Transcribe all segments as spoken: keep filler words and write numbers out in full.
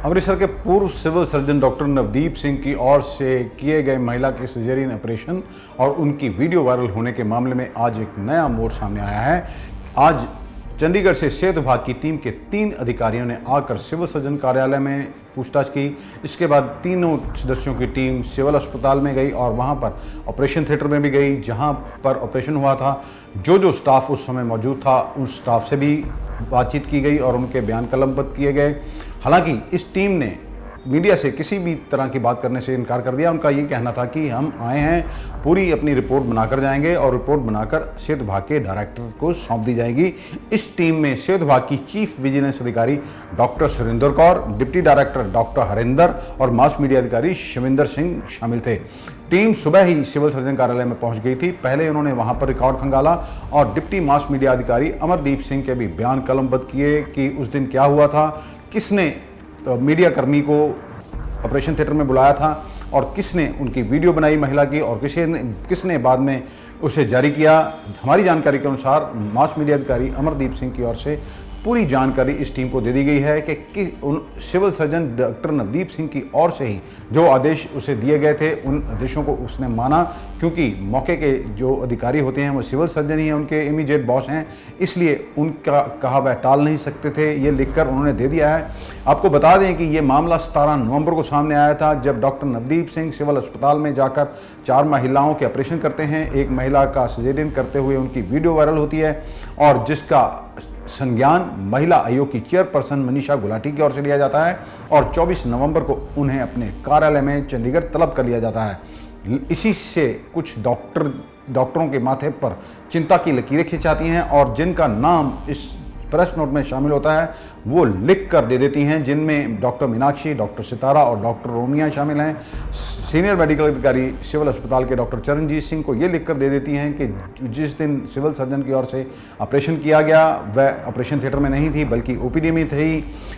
अमृतसर के पूर्व civil surgeon doctor Navdeep Singh की ओर से किए गए महिला के सिजेरियन ऑपरेशन और उनकी वीडियो वायरल होने के मामले में आज एक नया मोड़ सामने आया है। आज चंडीगढ़ से सेहत विभाग की टीम के तीन अधिकारियों ने आकर सिविल सर्जन कार्यालय में पूछताछ की। इसके बाद तीनों सदस्यों की टीम सिविल अस्पताल में गई और वहां पर ऑपरेशन थिएटर में भी गई, जहां पर ऑपरेशन हुआ था। जो जो स्टाफ उस समय मौजूद था उन स्टाफ से भी बातचीत की गई और उनके बयान कलमबद्ध किए गए। हालांकि इस टीम ने मीडिया से किसी भी तरह की बात करने से इनकार कर दिया। उनका ये कहना था कि हम आए हैं, पूरी अपनी रिपोर्ट बनाकर जाएंगे और रिपोर्ट बनाकर सेहत विभाग के डायरेक्टर को सौंप दी जाएगी। इस टीम में सेहत विभाग की चीफ विजिलेंस अधिकारी doctor Surendra Kaur, deputy director doctor Harinder और मास मीडिया अधिकारी शविंदर सिंह शामिल थे। टीम सुबह ही सिविल सर्जन कार्यालय में पहुंच गई थी। पहले उन्होंने वहां पर रिकॉर्ड खंगाला और डिप्टी मास मीडिया अधिकारी अमरदीप सिंह के भी बयान कलमबद्ध किए कि उस दिन क्या हुआ था, किसने मीडिया कर्मी को ऑपरेशन थिएटर में बुलाया था और किसने उनकी वीडियो बनाई महिला की और किसी ने किसने बाद में उसे जारी किया। हमारी जानकारी के अनुसार मास मीडिया अधिकारी अमरदीप सिंह की ओर से पूरी जानकारी इस टीम को दे दी गई है कि, कि उन civil surgeon doctor Navdeep Singh की ओर से ही जो आदेश उसे दिए गए थे उन आदेशों को उसने माना, क्योंकि मौके के जो अधिकारी होते हैं वो सिविल सर्जन ही हैं, उनके इमीडिएट बॉस हैं, इसलिए उनका कहा वह टाल नहीं सकते थे। ये लिखकर उन्होंने दे दिया है। आपको बता दें कि ये मामला सतारह नवंबर को सामने आया था, जब डॉक्टर नवदीप सिंह सिविल अस्पताल में जाकर चार महिलाओं के ऑपरेशन करते हैं। एक महिला का सिजेरियन करते हुए उनकी वीडियो वायरल होती है और जिसका संज्ञान महिला आयोग की चेयरपर्सन मनीषा गुलाटी की ओर से लिया जाता है और चौबीस नवंबर को उन्हें अपने कार्यालय में चंडीगढ़ तलब कर लिया जाता है। इसी से कुछ डॉक्टर डॉक्टरों के माथे पर चिंता की लकीरें खिंचाती हैं और जिनका नाम इस प्रेस नोट में शामिल होता है वो लिख कर दे देती हैं, जिनमें डॉक्टर मीनाक्षी, डॉक्टर सितारा और डॉक्टर रोमिया शामिल हैं। सीनियर मेडिकल अधिकारी सिविल अस्पताल के डॉक्टर चरणजीत सिंह को ये लिखकर दे देती हैं कि जिस दिन सिविल सर्जन की ओर से ऑपरेशन किया गया वह ऑपरेशन थिएटर में नहीं थी बल्कि ओपीडी में थी।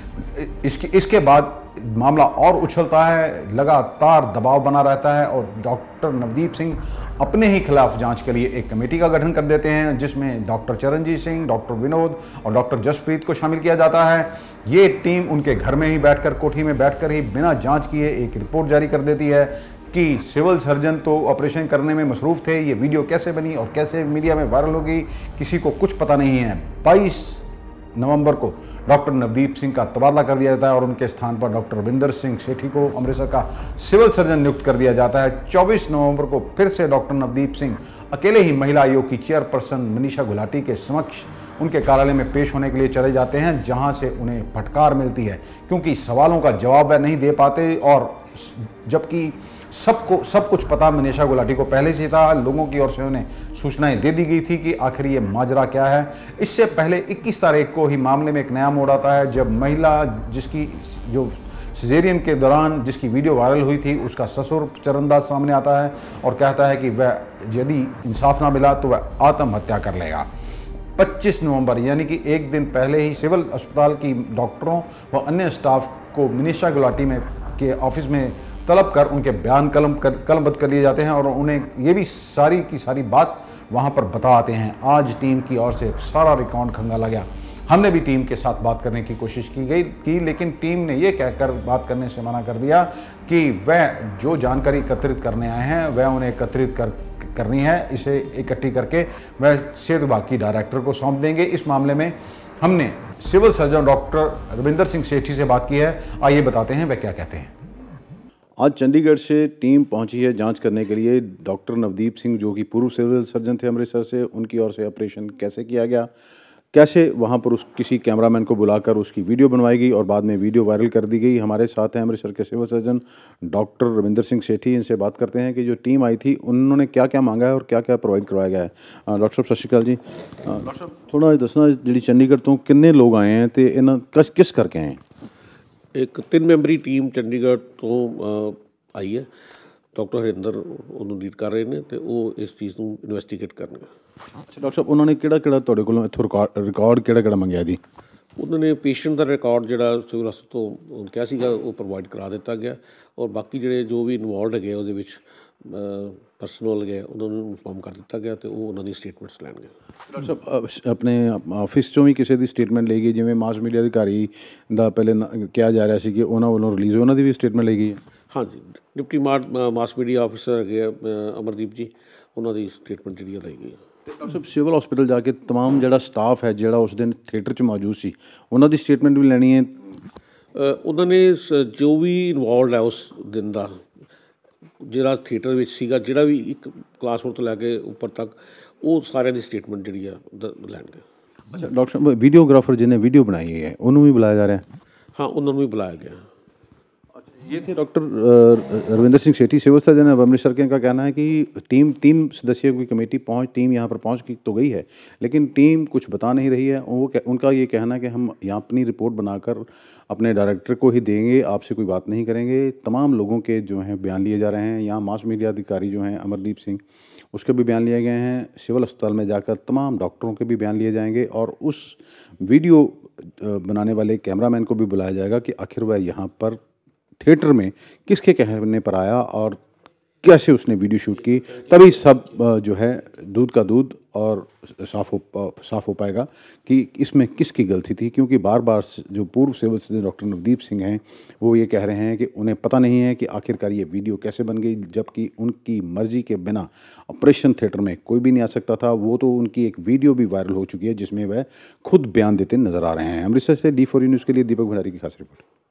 इसके इसके बाद मामला और उछलता है, लगातार दबाव बना रहता है और डॉक्टर नवदीप सिंह अपने ही खिलाफ जांच के लिए एक कमेटी का गठन कर देते हैं, जिसमें डॉक्टर चरणजीत सिंह, डॉक्टर विनोद और डॉक्टर जसप्रीत को शामिल किया जाता है। ये टीम उनके घर में ही बैठकर, कोठी में बैठकर ही बिना जांच किए एक रिपोर्ट जारी कर देती है कि सिविल सर्जन तो ऑपरेशन करने में मसरूफ़ थे। ये वीडियो कैसे बनी और कैसे मीडिया में वायरल होगी किसी को कुछ पता नहीं है। बाईस नवंबर को डॉक्टर नवदीप सिंह का तबादला कर दिया जाता है और उनके स्थान पर डॉक्टर रविंदर सिंह सेठी को अमृतसर का सिविल सर्जन नियुक्त कर दिया जाता है। चौबीस नवंबर को फिर से डॉक्टर नवदीप सिंह अकेले ही महिला आयोग की चेयरपर्सन मनीषा गुलाटी के समक्ष उनके कार्यालय में पेश होने के लिए चले जाते हैं, जहां से उन्हें फटकार मिलती है क्योंकि सवालों का जवाब वह नहीं दे पाते और जबकि सबको सब कुछ पता मनीषा गुलाटी को पहले से था। लोगों की ओर से उन्हें सूचनाएं दे दी गई थी कि आखिर ये माजरा क्या है। इससे पहले इक्कीस तारीख को ही मामले में एक नया मोड़ आता है, जब महिला जिसकी जो सिजेरियन के दौरान जिसकी वीडियो वायरल हुई थी उसका ससुर चरणदास सामने आता है और कहता है कि वह यदि इंसाफ ना मिला तो वह आत्महत्या कर लेगा। पच्चीस नवंबर यानी कि एक दिन पहले ही सिविल अस्पताल की डॉक्टरों व अन्य स्टाफ को मनीषा गुलाटी में के ऑफिस में तलब कर उनके बयान कलम कर कलमबद्ध कर लिए जाते हैं और उन्हें ये भी सारी की सारी बात वहां पर बताते हैं। आज टीम की ओर से सारा रिकॉर्ड खंगाला गया। हमने भी टीम के साथ बात करने की कोशिश की गई की लेकिन टीम ने ये कहकर बात करने से मना कर दिया कि वह जो जानकारी एकत्रित करने आए हैं वह उन्हें एकत्रित कर करनी है, इसे इकट्ठी करके वह सेहत विभाग की डायरेक्टर को सौंप देंगे। इस मामले में हमने civil surgeon doctor Ravinder Singh Sethi से बात की है। आइए बताते हैं वह क्या कहते हैं। आज चंडीगढ़ से टीम पहुंची है जांच करने के लिए। डॉक्टर नवदीप सिंह जो कि पूर्व सिविल सर्जन थे अमृतसर से, उनकी ओर से ऑपरेशन कैसे किया गया, कैसे वहां पर उस किसी कैमरामैन को बुलाकर उसकी वीडियो बनवाई गई और बाद में वीडियो वायरल कर दी गई। हमारे साथ हैं अमृतसर के civil surgeon doctor Ravinder Singh Sethi. इनसे बात करते हैं कि जो टीम आई थी उन्होंने क्या क्या मांगा है और क्या क्या प्रोवाइड करवाया गया है। डॉक्टर साहब सत श्री अकाल जी। डॉक्टर साहब थोड़ा दसना जी चंडीगढ़ तो किन्ने लोग आए हैं तो इन्हों किस किस करके आए? एक तीन मैंबरी टीम चंडीगढ़ तो आई है। डॉक्टर हरिंदर उन्होंने लीड कर रहे हैं तो वो इस चीज़ को इन्वेस्टिगेट करने। अच्छा डॉक्टर साहब उन्होंने किहड़ा किहड़ा तुहाडे कोलों इत्थों रिकॉर्ड रिकॉर्ड किहड़ा किहड़ा मंगया जी? उन्होंने पेशेंट का रिकॉर्ड जिहड़ा सिविल हस्पताल तो क्या सीगा वो प्रोवाइड करा दिता गया और बाकी जिहड़े जो भी इनवॉल्व है उहदे विच ਪਰਸਨਲ ਗਏ ਉਹਨਾਂ ਨੂੰ ਇਨਫੋਰਮ ਕਰ ਦਿੱਤਾ ਗਿਆ ਤੇ ਉਹ ਉਹਨਾਂ ਦੀ ਸਟੇਟਮੈਂਟਸ ਲੈਣਗੇ। ਡਾਕਟਰ ਸਾਹਿਬ ਅ, ਆਪਣੇ ਆਫਿਸ ਚੋਂ ਵੀ ਕਿਸੇ ਦੀ ਸਟੇਟਮੈਂਟ ਲਈ ਗਈ, ਜਿਵੇਂ ਮਾਸ ਮੀਡੀਆ ਅਧਿਕਾਰੀ ਦਾ ਪਹਿਲੇ ਨ- ਕਿਹਾ ਜਾ ਰਿਹਾ ਸੀ ਕਿ ਉਹਨਾਂ ਵੱਲੋਂ ਰਿਲੀਜ਼ ਉਹਨਾਂ ਦੀ ਵੀ ਸਟੇਟਮੈਂਟ ਲਈ ਗਈ ਹੈ। ਹਾਂਜੀ, ਡਿਪਟੀ ਮਾਰ ਮਾਸ ਮੀਡੀਆ ਆਫਿਸਰ ਹੈਗੇ ਆ ਅ, ਅਮਰਦੀਪ ਜੀ, ਉਹਨਾਂ ਦੀ ਸਟੇਟਮੈਂਟ ਜਿਹੜੀ ਆ ਲਈ ਗਈ ਆ। ਤੇ ਡਾਕਟਰ ਸਾਹਿਬ ਸਿਵਲ ਹਸਪੀਟਲ ਜਾ ਕੇ ਤਮਾਮ ਜਿਹੜਾ ਸਟਾਫ ਹੈ ਜਿਹੜਾ ਉਸ ਦਿਨ ਥੀਏਟਰ 'ਚ ਮੌਜੂਦ ਸੀ, ਉਹਨਾਂ ਦੀ ਸਟੇਟਮੈਂਟ ਵੀ ਲੈਣੀ ਹੈ। ਅ, ਉਹਨਾਂ ਨੇ ਸ- ਜੋ ਵੀ ਇਨਵੋਲਵਡ ਹੈ ਉਸ ਦਿਨ ਦਾ, ਜਿਹੜਾ ਥੀਏਟਰ ਵਿੱਚ ਸੀਗਾ, ਜਿਹੜਾ ਵੀ ਇੱਕ ਕਲਾਸਰੂਮ ਤੋਂ ਲੈ ਕੇ ਉੱਪਰ ਤੱਕ, ਉਹ ਸਾਰਿਆਂ ਦੀ ਸਟੇਟਮੈਂਟ ਜਿਹੜੀ ਆ ਦ- ਲੈਣਗੇ। ਅੱਛਾ ਡਾਕਟਰ ਸਾਹਿਬ, ਵੀਡੀਓग्राफर ਜਿਹਨੇ ਵੀਡੀਓ ਬਣਾਈ ਹੈ ਉਹਨੂੰ ਵੀ ਬੁਲਾਇਆ ਜਾ ਰਿਹਾ ਹੈ? ਹਾਂ, ਉਹਨਾਂ ਨੂੰ ਵੀ बुलाया गया। ये थे doctor Ravinder Singh Sethi, civil surgeon अब अमृतसर के। इनका कहना है कि टीम तीन सदस्यों की कमेटी पहुंच टीम यहाँ पर पहुंच की तो गई है, लेकिन टीम कुछ बता नहीं रही है। वो कह- उनका ये कहना है कि हम यहाँ अपनी रिपोर्ट बनाकर अपने डायरेक्टर को ही देंगे, आपसे कोई बात नहीं करेंगे। तमाम लोगों के जो हैं बयान लिए जा रहे हैं। यहाँ मास मीडिया अधिकारी जो हैं अमरदीप सिंह, उसके भी बयान लिए गए हैं। सिविल अस्पताल में जाकर तमाम डॉक्टरों के भी बयान लिए जाएंगे और उस वीडियो बनाने वाले कैमरामैन को भी बुलाया जाएगा कि आखिर वह यहाँ पर थिएटर में किसके कहने पर आया और कैसे उसने वीडियो शूट की। तभी सब जो है दूध का दूध और साफ हो साफ हो पाएगा कि इसमें किसकी गलती थी। क्योंकि बार बार जो पूर्व civil surgeon doctor Navdeep Singh हैं वो ये कह रहे हैं कि उन्हें पता नहीं है कि आखिरकार ये वीडियो कैसे बन गई, जबकि उनकी मर्जी के बिना ऑपरेशन थिएटर में कोई भी नहीं आ सकता था। वो तो उनकी एक वीडियो भी वायरल हो चुकी है जिसमें वह खुद बयान देते नजर आ रहे हैं। अमृतसर से डी फोर न्यूज़ के लिए दीपक भंडारी की खास रिपोर्ट।